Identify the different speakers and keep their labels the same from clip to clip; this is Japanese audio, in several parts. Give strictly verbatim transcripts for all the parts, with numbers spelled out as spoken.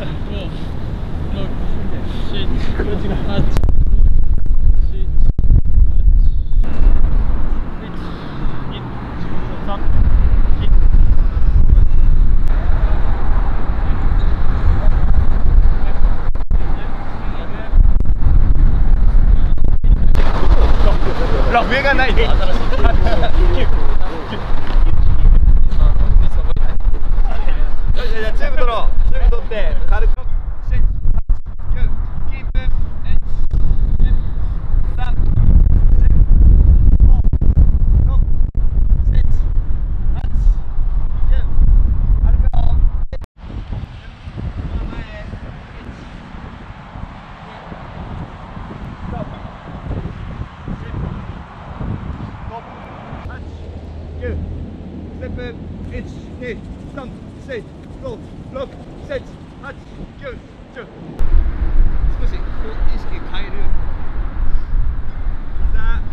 Speaker 1: 上がないで。じゃあチューブ取ろう。チューブ取って軽く。ステップいち、に、さん、よん、ご、ろく、なな、はち、きゅう、じゅう。少しこう意識変える。膝。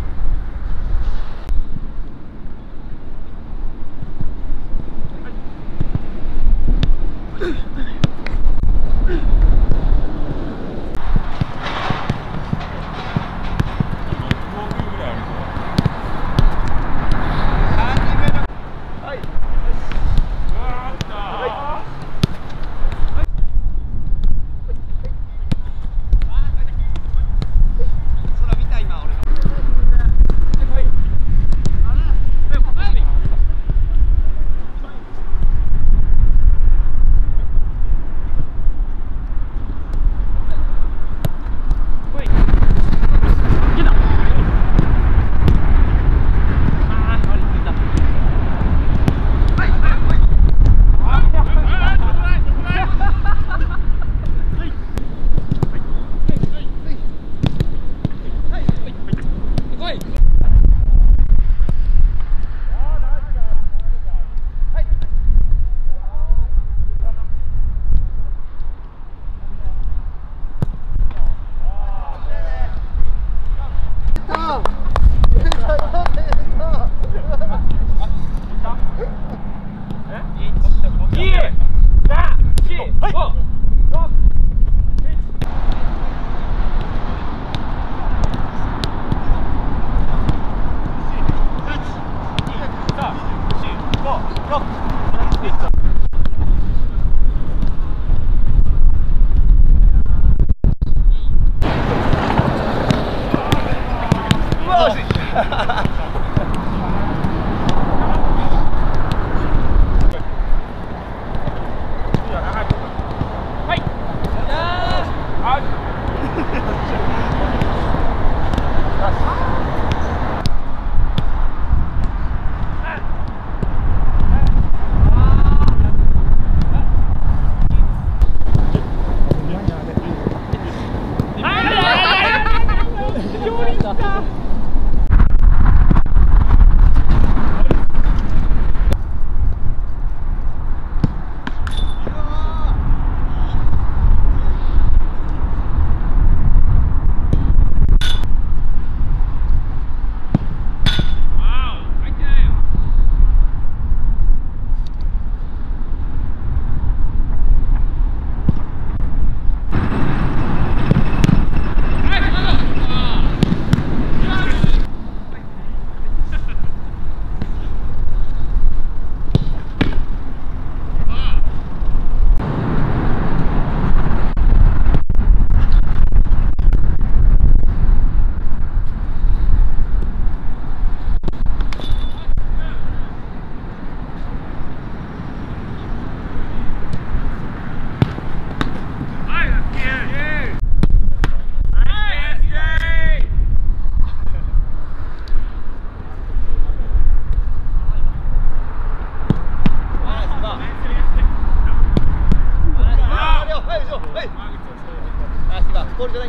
Speaker 1: ボールじゃない。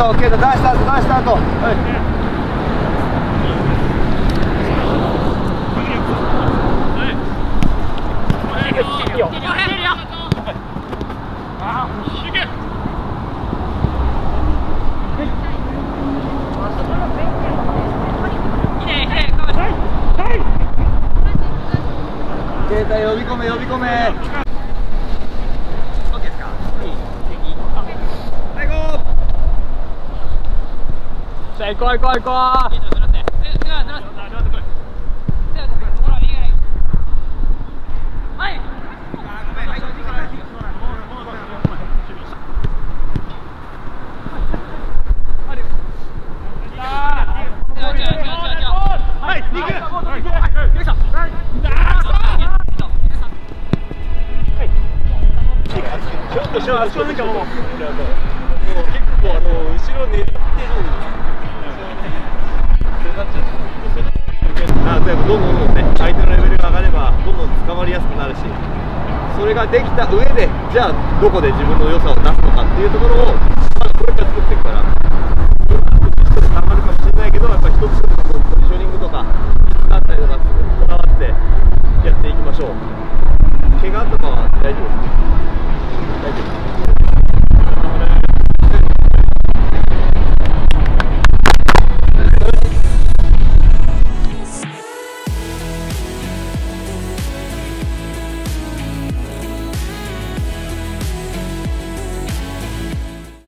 Speaker 1: ト、ケイト、出した後、出した後。はい。いいよ。ああ、いけ。携帯呼び込め呼び込め。オッケーですか。はい、ゴー。さあ行こう行こう行こう。あそこなんかもう、もう結構あの後ろ狙ってる。あ、でもどんどんどんどんね、相手のレベルが上がればどんどん捕まりやすくなるし、それができた上で、じゃあどこで自分の良さを出すのかっていうところをまだこれから作っていくから、一つ溜まるかもしれないけど、やっぱ一つ一つのポジショニングとか質だったりとかこだわってやっていきましょう。怪我とかは大丈夫ですか？